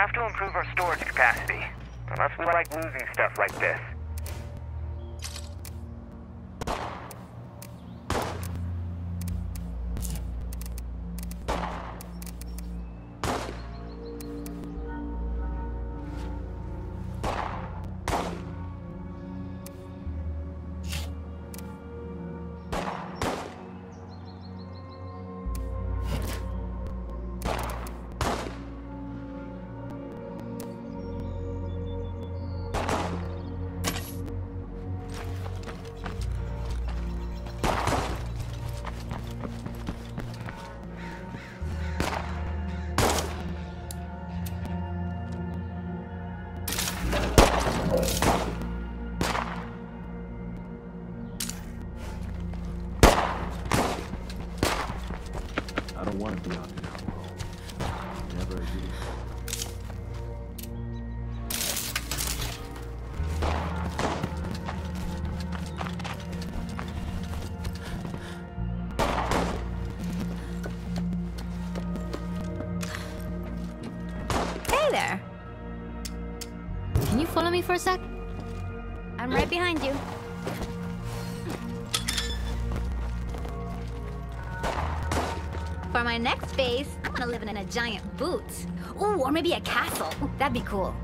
have to improve our storage capacity. Unless we like losing stuff like this. I don't want to be on it now. Never agreed. Hey there! Can you follow me for a sec? I'm right behind you. For my next phase, I want to live in a giant boot. Ooh, or maybe a castle. Ooh, that'd be cool.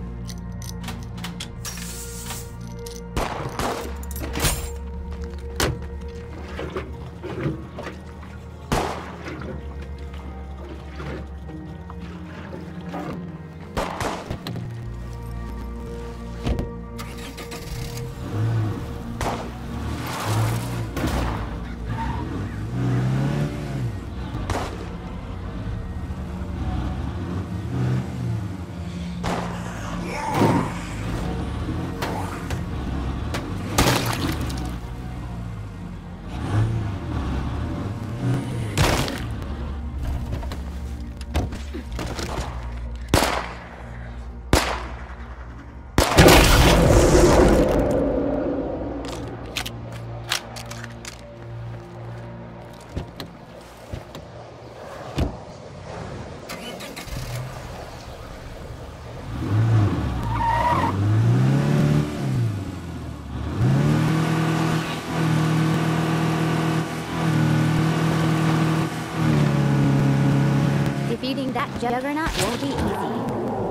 Defeating that juggernaut won't be easy.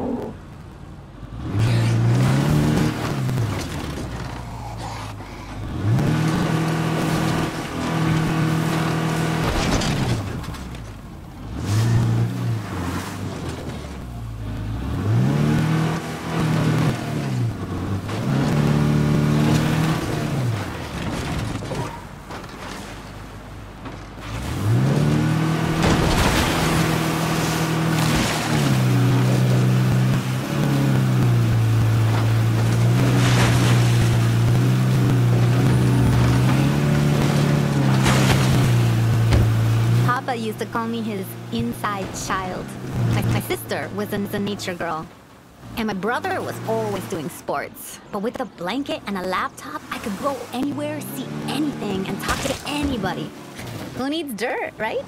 Papa used to call me his inside child. My sister was a nature girl. And my brother was always doing sports. But with a blanket and a laptop, I could go anywhere, see anything, and talk to anybody. Who needs dirt, right?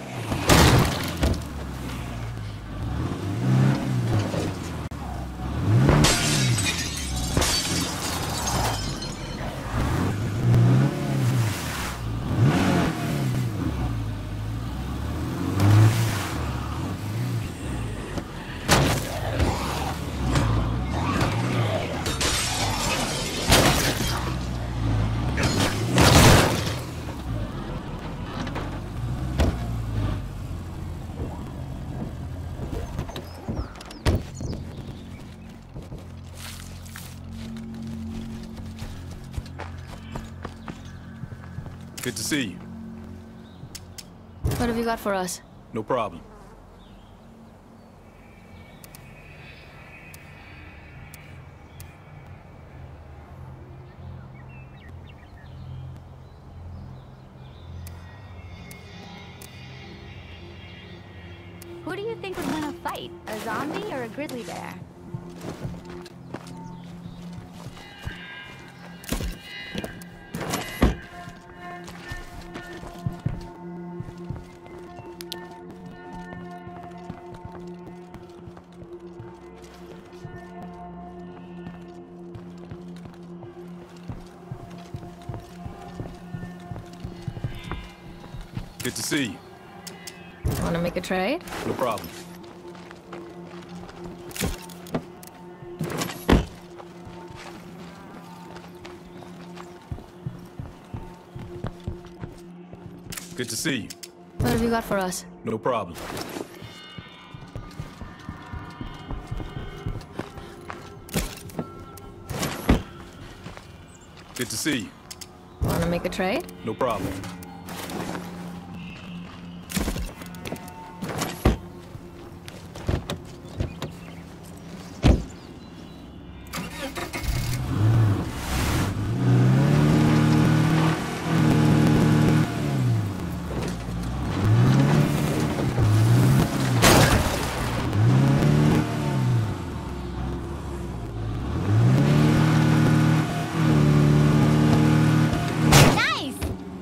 Good to see you. What have you got for us? No problem. Who do you think would win a fight? A zombie or a grizzly bear? Good to see you. Wanna make a trade? No problem. Good to see you. What have you got for us? No problem. Good to see you. Wanna make a trade? No problem. Nice!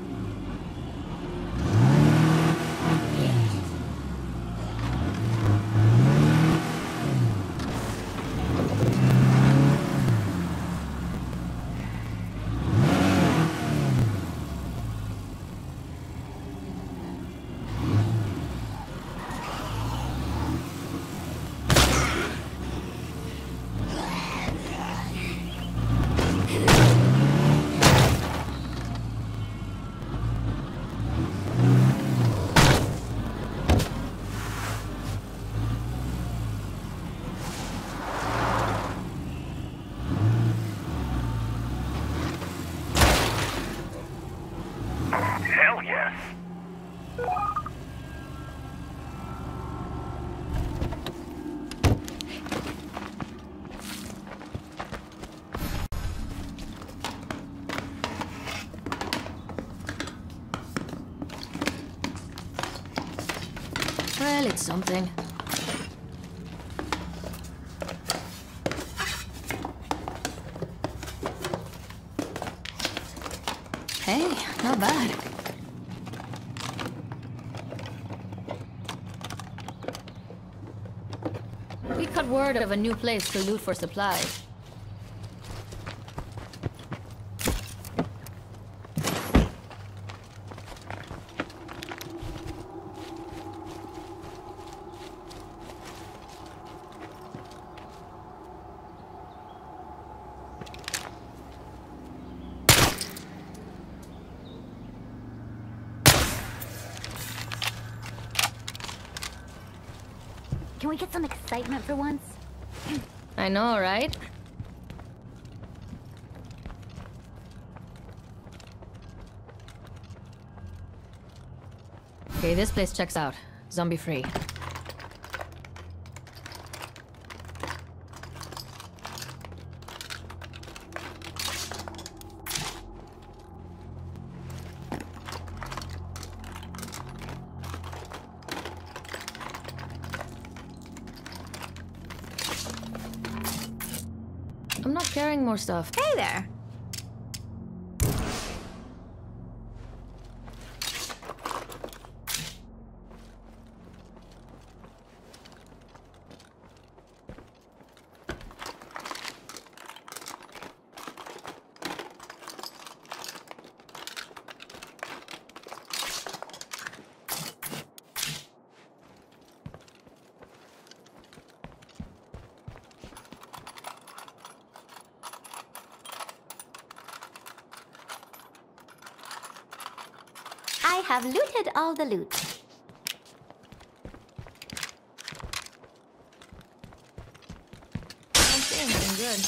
Hell yes. Well, it's something. Hey, not bad. We got word of a new place to loot for supplies. Can we get some excitement for once? I know, right? Okay, this place checks out. Zombie free. I'm not carrying more stuff. Hey there! I have looted all the loot. I don't see anything good.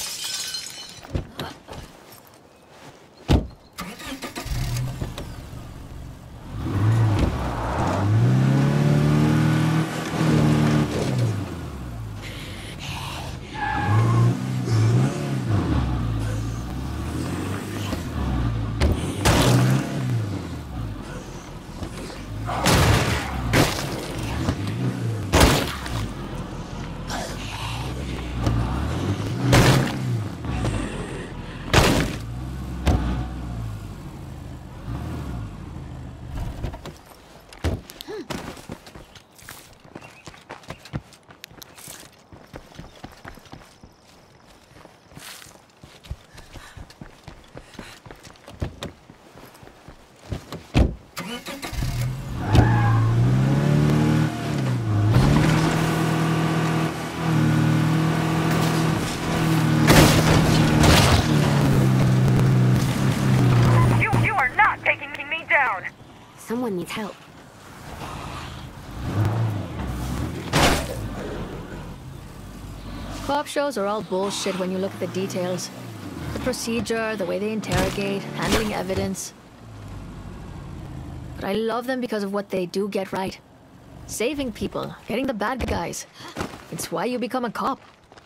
Someone needs help. Cop shows are all bullshit when you look at the details. The procedure, the way they interrogate, handling evidence. But I love them because of what they do get right. Saving people, getting the bad guys. It's why you become a cop.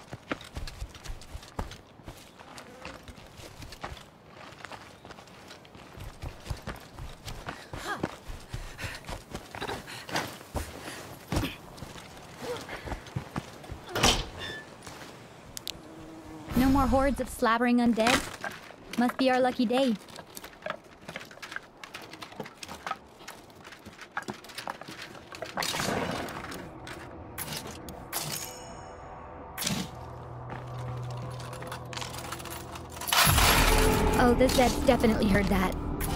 No more hordes of slabbering undead? Must be our lucky day. Oh, this Zed's definitely heard that.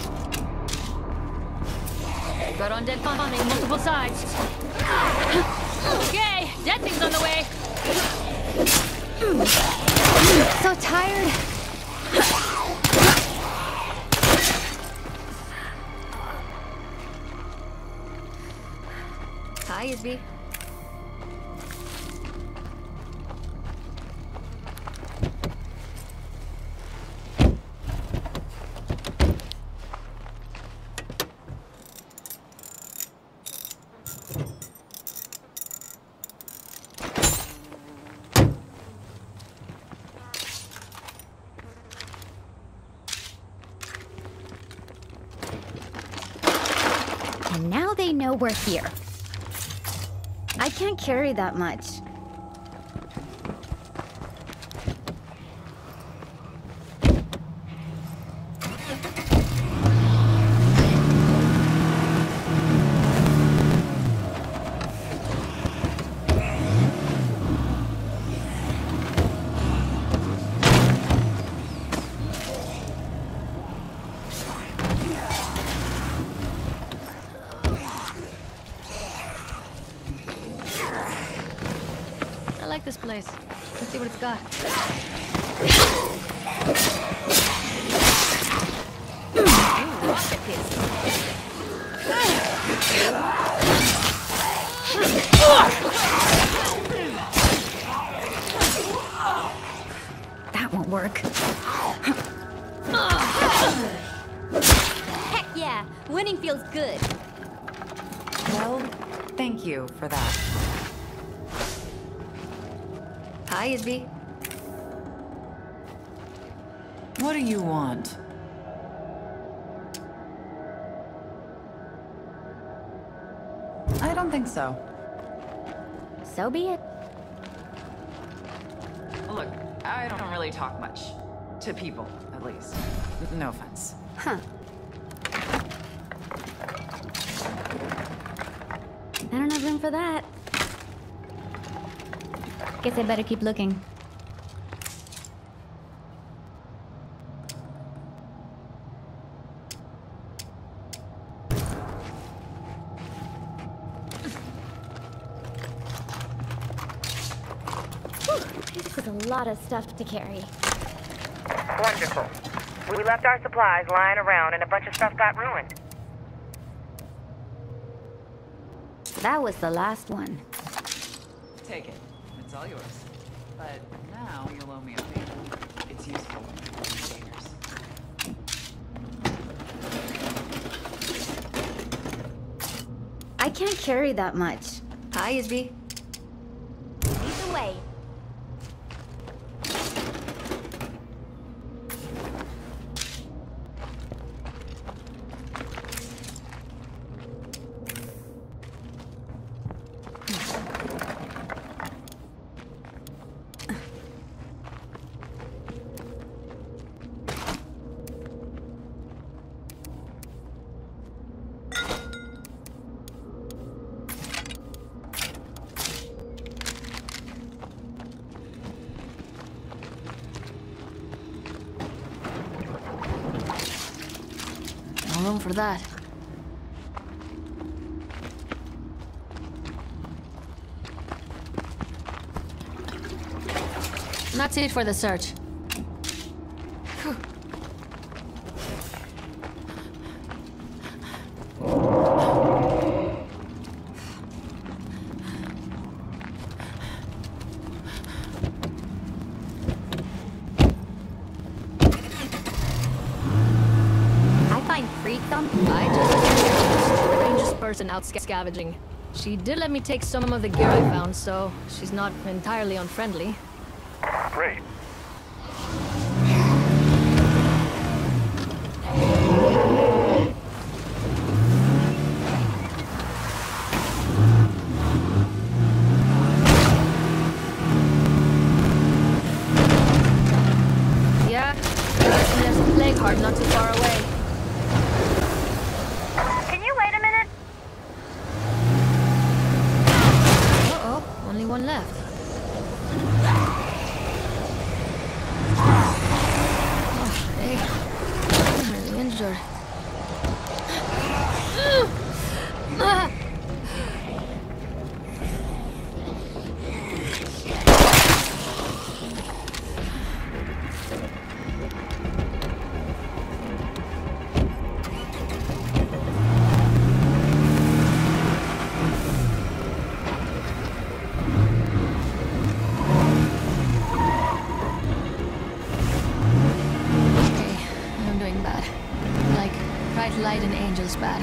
Got undead coming, multiple sides. Okay, dead thing's on the way. So tired. Hi, Isby. And now they know we're here. I can't carry that much. I like this place. Let's see what it's got. Ooh, rocket That won't work. Heck yeah! Winning feels good. Well, thank you for that. Hi, Isby. What do you want? I don't think so. So be it. Look, I don't really talk much. To people, at least. No offense. Huh. I don't have room for that. Guess I better keep looking. This is a lot of stuff to carry. Wonderful. We left our supplies lying around and a bunch of stuff got ruined. That was the last one. Take it. It's all yours. But now you'll owe me a favor. It's useful for containers. I can't carry that much. Hi, Isby. Lead the way. No room for that. And that's it for the search. person out scavenging. She did let me take some of the gear I found, so she's not entirely unfriendly. Great. Yeah, there's a plague heart not too far away. Can you wait a minute? Uh-oh, only one left. Oh, hey, I'm really injured. Light and angels bad.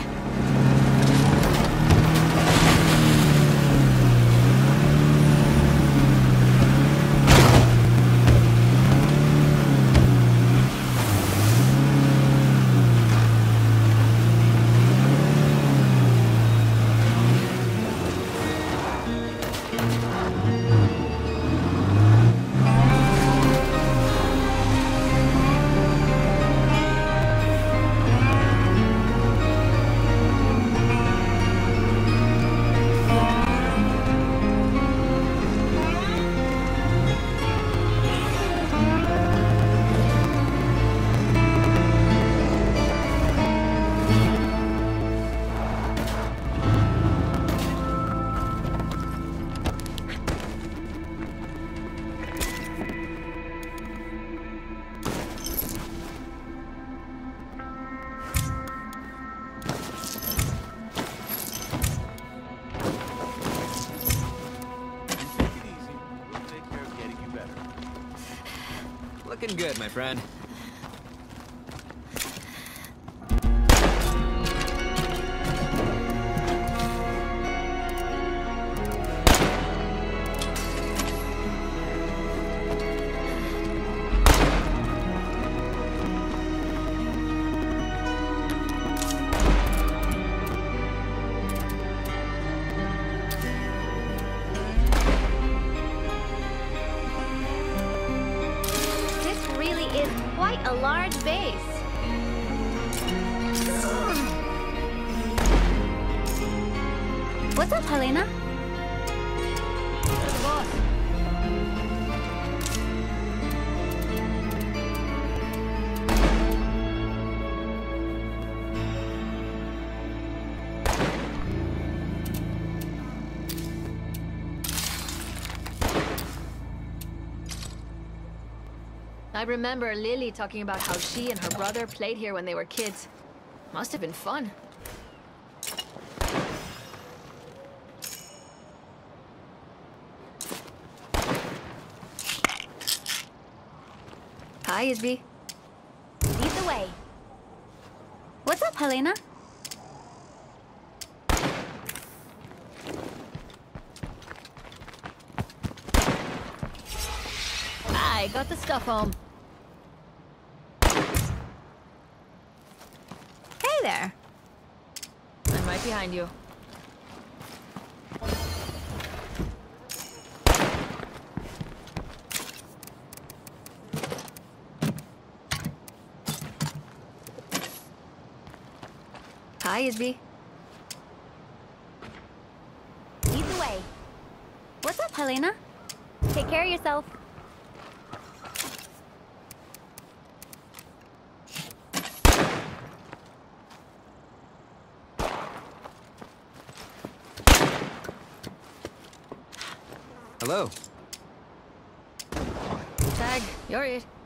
Looking good, my friend. Quite a large base. What's up, Helena? There's the boss. I remember Lily talking about how she and her brother played here when they were kids. Must have been fun. Hi, Isby. Lead the way. What's up, Helena? I got the stuff home. Hey there. I'm right behind you. Hi, Isby. Lead the way. What's up, Helena? Take care of yourself. Hello. Tag, you're it.